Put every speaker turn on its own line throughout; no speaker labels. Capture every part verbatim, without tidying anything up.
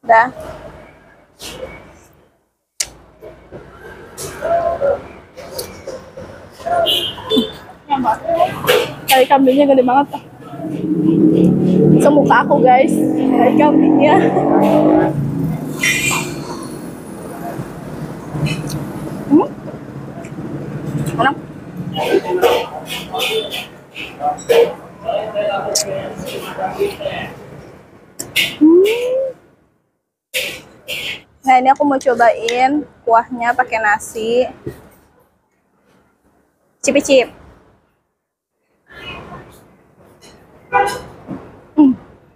Dah. Kari kambingnya gede banget. Semuka aku guys, kari kambingnya. Hmm? Enak. Hmm. Nah ini aku mau cobain kuahnya pakai nasi. Cip-cip. Hmm.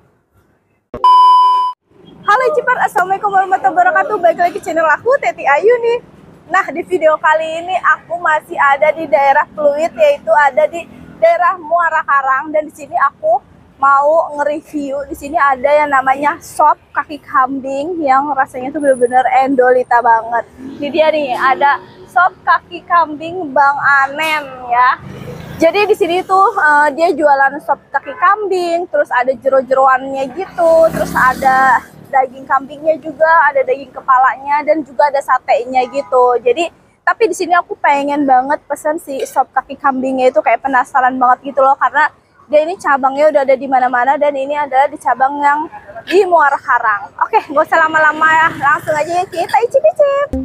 Halo Cipar, assalamualaikum warahmatullahi wabarakatuh. Balik lagi ke channel aku, Teti Ayu nih. Nah di video kali ini aku masih ada di daerah Pluit, yaitu ada di daerah Muara Karang, dan di sini aku mau nge-review. Di sini ada yang namanya sop kaki kambing yang rasanya tuh bener-bener endolita banget. Ini dia nih, ada sop kaki kambing Bang Anen ya. Jadi di sini tuh uh, dia jualan sop kaki kambing, terus ada jero-jeroannya gitu, terus ada daging kambingnya juga, ada daging kepalanya, dan juga ada satenya gitu. Jadi tapi di sini aku pengen banget pesen si sop kaki kambingnya, itu kayak penasaran banget gitu loh, karena dia ini cabangnya udah ada di mana-mana, dan ini adalah di cabang yang di Muara Karang. Oke, gak usah lama-lama ya, langsung aja kita icip-icip.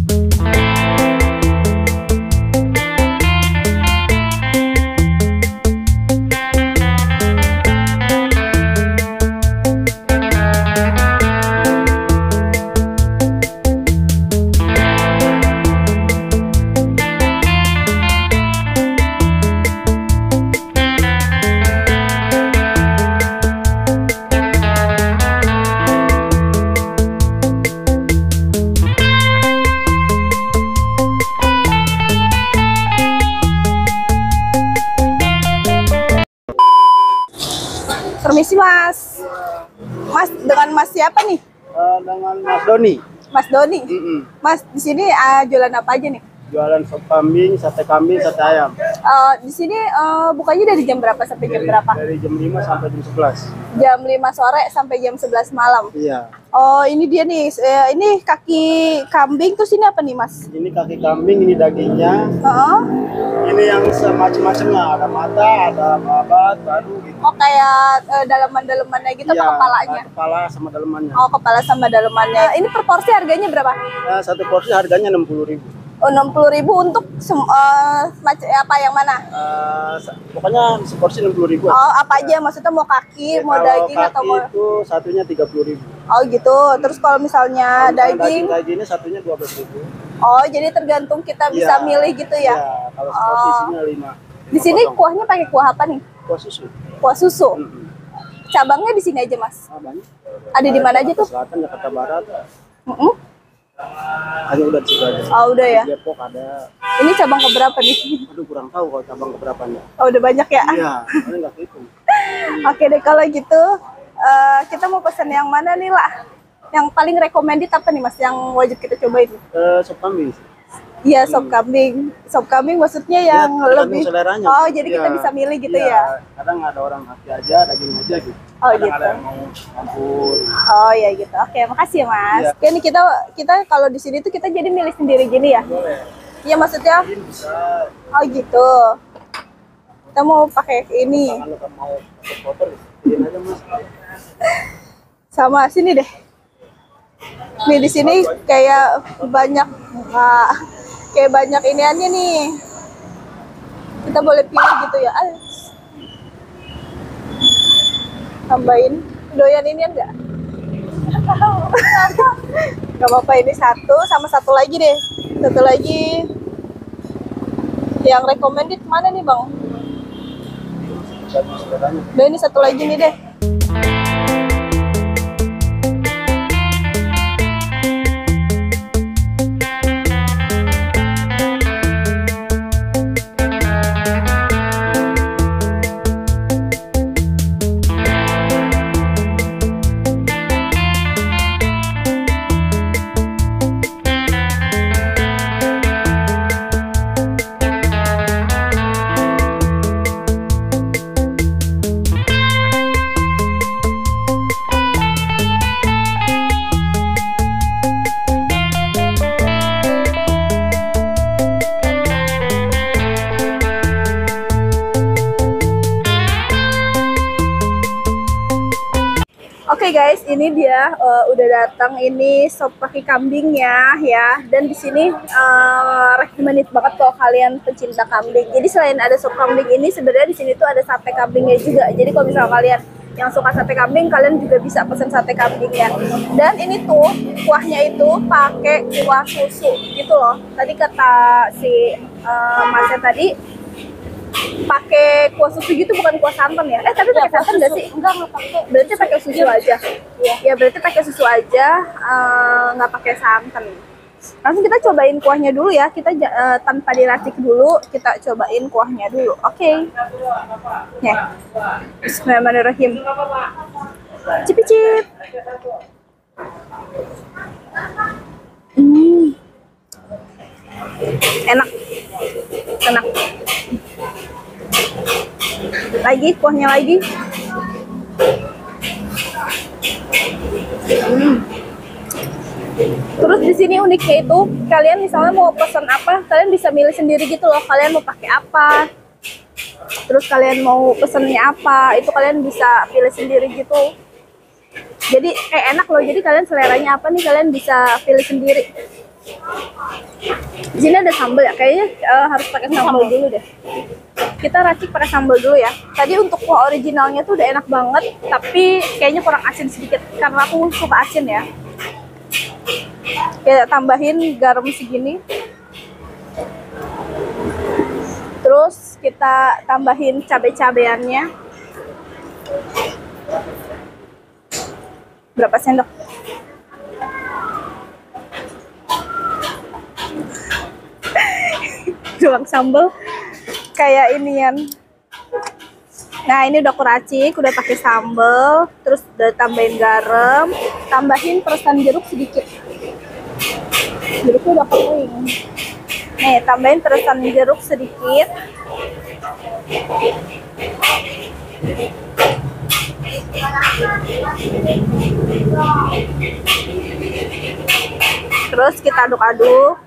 Permisi Mas. Mas dengan Mas siapa nih?
Uh, dengan Mas Doni.
Mas Doni.
Mm -mm.
Mas di sini uh, jualan apa aja nih?
Jualan sop kambing, sate kambing, sate ayam.
Uh, di sini uh, bukanya dari jam berapa sampai jam
dari,
berapa?
Dari jam lima sampai jam sebelas.
Jam lima sore sampai jam sebelas malam.
Iya.
Oh, ini dia nih. Uh, ini kaki kambing, terus ini apa nih, Mas?
Ini kaki kambing, ini dagingnya.
Uh -huh.
Ini yang semacam-macamnya, ada mata, ada babat, baru gitu.
Oh, kayak uh, dalaman-dalamannya gitu,
ya,
atau kepalanya?
Kepala sama dalamannya.
Oh, kepala sama dalamannya. Ini per porsi harganya berapa?
Nah, satu porsi harganya enam puluh ribu.
Oh, enam puluh ribu untuk uh, apa yang mana?
Uh, pokoknya seporsi enam puluh ribu.
Oh, apa aja? Maksudnya mau kaki, ya, mau daging,
kaki
atau mau...
itu satunya tiga puluh ribu.
Oh gitu. Terus kalau misalnya
kalau
daging?
Daging-dagingnya satunya dua belas ribu.
Oh, jadi tergantung kita bisa ya, milih gitu ya?
Iya, kalau seporsi
oh.
isinya lima.
Di sini kuahnya pakai kuah apa nih?
Kuah susu.
Kuah susu?
Mm-hmm.
Cabangnya di sini aja, Mas?
Ah, banyak.
Ada di mana aja tuh?
Selatan, Jakarta Barat.
Mm-hmm.
Hanya udah di situ aja.
Oh, udah ya?
Di Depok ada.
Ini cabang keberapa nih?
Aduh, kurang tahu kalau cabang keberapanya.
Oh, udah banyak ya?
Iya, ini nggak hitung.
Oke deh, kalau gitu uh, kita mau pesan yang mana nih lah? Yang paling recommended apa nih Mas, yang wajib kita cobain?
Uh, sop kambing.
Iya, sop kambing. Sop kambing maksudnya yang ya, lebih
seleranya.
Oh, jadi ya, kita bisa milih gitu ya?
Ya. Kadang ada orang hati aja, daging aja gitu.
Oh,
kadang
gitu.
Ada yang mau campur.
Oh ya gitu. Oke, makasih ya Mas. Ya. Oke, ini kita kita kalau di sini tuh kita jadi milih sendiri gini ya?
Boleh.
Iya, maksudnya?
Bisa.
Oh gitu. Kita mau pakai ini.
Kalau mau foto, ini aja Mas.
Sama sini deh. Nih di sini kayak banyak nah, kayak banyak iniannya nih. Kita boleh pilih gitu ya. Ah. Tambahin doyan ini enggak? Gak apa-apa, ini satu sama satu lagi deh. Satu lagi. Yang recommended mana nih Bang? Udah, ini satu lagi nih deh. Oke guys, ini dia uh, udah datang ini sop kaki kambingnya ya. Dan di sini uh, recommended banget kalau kalian pencinta kambing. Jadi selain ada sop kambing ini, sebenarnya di sini tuh ada sate kambingnya juga. Jadi kalau misalnya kalian yang suka sate kambing, kalian juga bisa pesan sate kambingnya. Dan ini tuh kuahnya itu pakai kuah susu gitu loh. Tadi kata si uh, masnya tadi pakai kuah susu gitu, bukan kuah santan ya? Eh tapi pakai santan nggak sih?
Enggak, enggak pakai.
Berarti pakai susu aja. Iya. Ya berarti pakai susu aja, eh, nggak pakai santan. Langsung kita cobain kuahnya dulu ya. Kita uh, tanpa diracik dulu, kita cobain kuahnya dulu. Oke. Okay. Ya. Bismillahirrahmanirrahim. Cip-cip. Hmm. Enak. Enak. Lagi kuahnya lagi. Hmm. Terus di sini uniknya itu, kalian misalnya mau pesan apa, kalian bisa milih sendiri gitu loh. Kalian mau pakai apa, terus kalian mau pesennya apa, itu kalian bisa pilih sendiri gitu. Jadi kayak enak loh. Jadi kalian seleranya apa nih, kalian bisa pilih sendiri. Di sini ada sambal ya, kayaknya uh, harus pakai sambal dulu deh. Kita racik pakai sambal dulu ya. Tadi untuk kuah originalnya tuh udah enak banget, tapi kayaknya kurang asin sedikit karena aku suka asin ya. Kita tambahin garam segini. Terus kita tambahin cabai-cabeannya. Berapa sendok? Tuang sambal kayak inian. Nah ini udah kuracik, udah pakai sambal, terus udah tambahin garam, tambahin peresan jeruk sedikit. Jeruknya udah kering. Nih tambahin peresan jeruk sedikit. Terus kita aduk-aduk.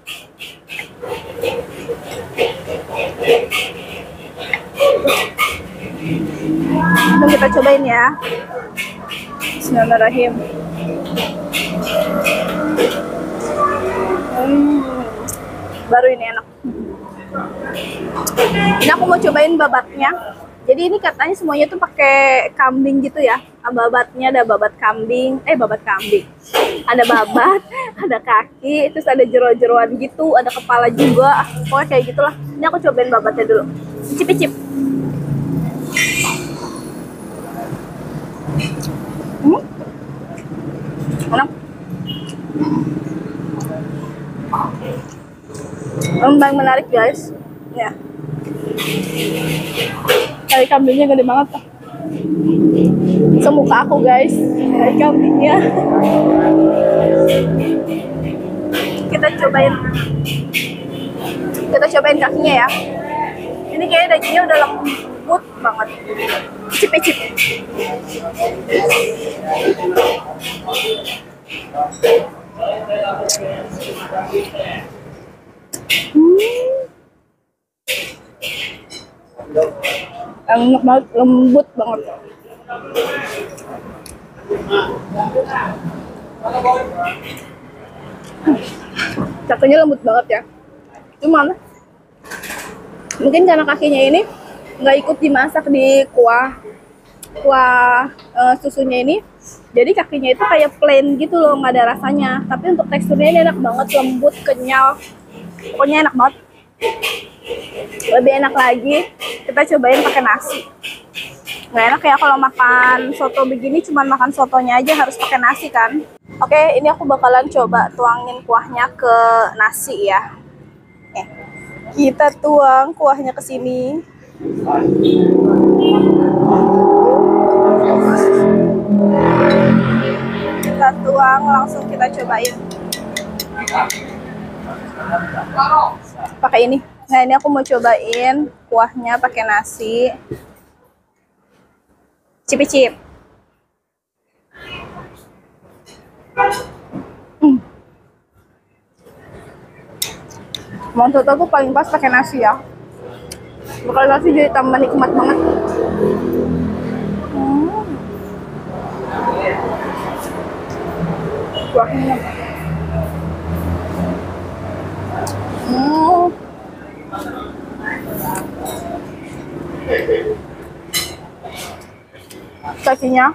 Lalu kita cobain ya. Bismillahirrahmanirrahim. Hmm, baru ini enak. Ini aku mau cobain babatnya. Jadi ini katanya semuanya tuh pakai kambing gitu ya. Babatnya ada babat kambing, eh babat kambing. Ada babat, ada kaki, terus ada jero-jeroan gitu, ada kepala juga. Ah, pokoknya kayak gitulah. Ini aku cobain babatnya dulu. Cip-cip. Hmm? Enak. Lembang menarik guys. Ya. Kari kambingnya gede banget. Semuka aku guys. Kari kambingnya. Kita cobain. Kita cobain kakinya ya. Ini kayaknya dagingnya udah lembut banget. Cip-cip. Hmm. Enak banget, lembut banget. Kakinya lembut banget ya. Cuman mungkin karena kakinya ini nggak ikut dimasak di kuah kuah uh, susunya ini, jadi kakinya itu kayak plain gitu loh, nggak ada rasanya. Tapi untuk teksturnya ini enak banget, lembut, kenyal, pokoknya enak banget. Lebih enak lagi kita cobain pakai nasi. Nggak enak ya kalau makan soto begini, cuman makan sotonya aja harus pakai nasi kan. Oke, ini aku bakalan coba tuangin kuahnya ke nasi ya. Nih, kita tuang kuahnya ke sini. Kita tuang, langsung kita cobain pakai ini. Nah ini aku mau cobain kuahnya pakai nasi. Cip-cip. Hmm. Menurut aku paling pas pakai nasi ya. Bakal nasi jadi tambah nikmat banget. Hmm. kuahnya. Hmm. Kakinya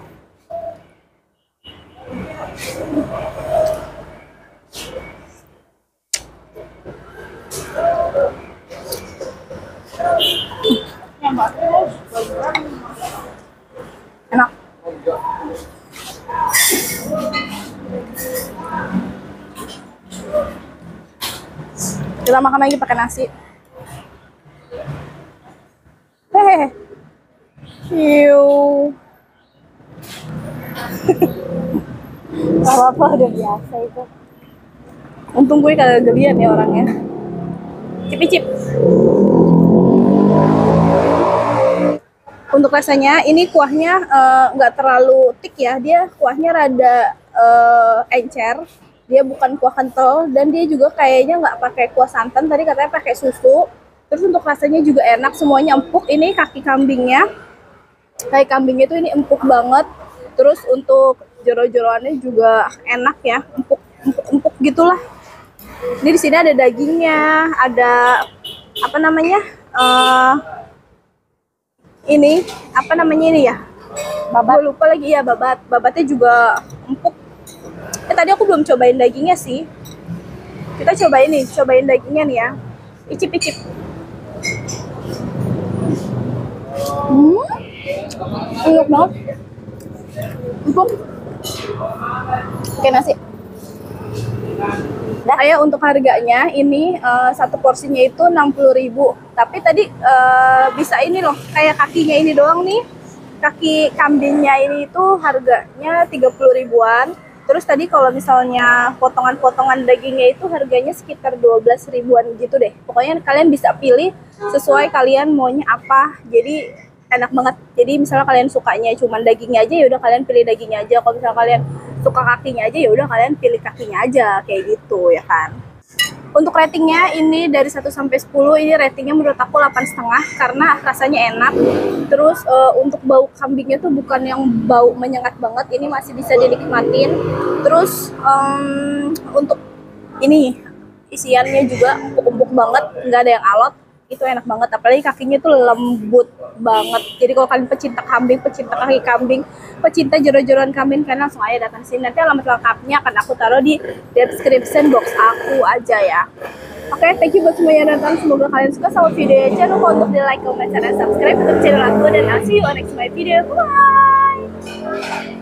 enak. Kita makan lagi pakai nasi. Hehehe. Hiu. Gak apa-apa, udah biasa itu. Untung gue kagak gelian ya orangnya. Cip-cip. Untuk rasanya, ini kuahnya nggak uh, terlalu thick ya. Dia kuahnya rada uh, encer. Dia bukan kuah kental. Dan dia juga kayaknya nggak pakai kuah santan. Tadi katanya pakai susu. Terus untuk rasanya juga enak. Semuanya empuk. Ini kaki kambingnya. Kaki kambingnya itu ini empuk banget. Terus untuk jero-jeroannya juga enak ya. Empuk, empuk, empuk gitulah. Ini di sini ada dagingnya. Ada apa namanya? Uh, ini apa namanya ini ya, babat. Gue lupa lagi ya, babat. Babatnya juga empuk. Eh, tadi aku belum cobain dagingnya sih. Kita cobain nih, cobain dagingnya nih ya. Icip-icip. Hmm, enak banget. Empuk. Oke, nasi. Kayak untuk harganya ini uh, satu porsinya itu enam puluh ribu. Tapi tadi uh, bisa ini loh, kayak kakinya ini doang nih. Kaki kambingnya ini itu harganya tiga puluh ribuan. Terus tadi kalau misalnya potongan-potongan dagingnya itu harganya sekitar dua belas ribuan gitu deh. Pokoknya kalian bisa pilih sesuai kalian maunya apa. Jadi enak banget. Jadi misalnya kalian sukanya cuman dagingnya aja, ya udah kalian pilih dagingnya aja. Kalau misalnya kalian suka kakinya aja, ya udah kalian pilih kakinya aja, kayak gitu ya kan. Untuk ratingnya ini dari satu sampai sepuluh, ini ratingnya menurut aku delapan koma lima karena rasanya enak. Terus uh, untuk bau kambingnya tuh bukan yang bau menyengat banget, ini masih bisa dinikmatin. Terus um, untuk ini isiannya juga empuk-empuk banget, nggak ada yang alot. Itu enak banget, apalagi kakinya tuh lembut banget. Jadi kalau kalian pecinta kambing, pecinta kaki kambing, pecinta jero-jeroan kambing, kalian langsung aja datang sini. Nanti alamat lengkapnya akan aku taruh di description box aku aja ya. Oke, okay, thank you buat semua yang nonton. Semoga kalian suka sama videonya. Jangan lupa untuk di like, comment, dan subscribe untuk channel aku. Dan I'll see you on next my video. Bye!